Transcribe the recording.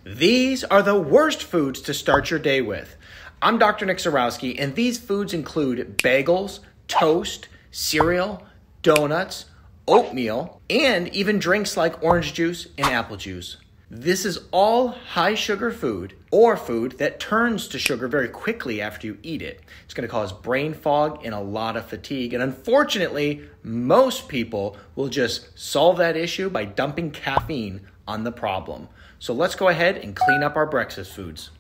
These are the worst foods to start your day with. I'm Dr. Nick Zarowski, and these foods include bagels, toast, cereal, donuts, oatmeal, and even drinks like orange juice and apple juice. This is all high sugar food or food that turns to sugar very quickly after you eat it. It's going to cause brain fog and a lot of fatigue. And unfortunately, most people will just solve that issue by dumping caffeine on the problem. So let's go ahead and clean up our breakfast foods.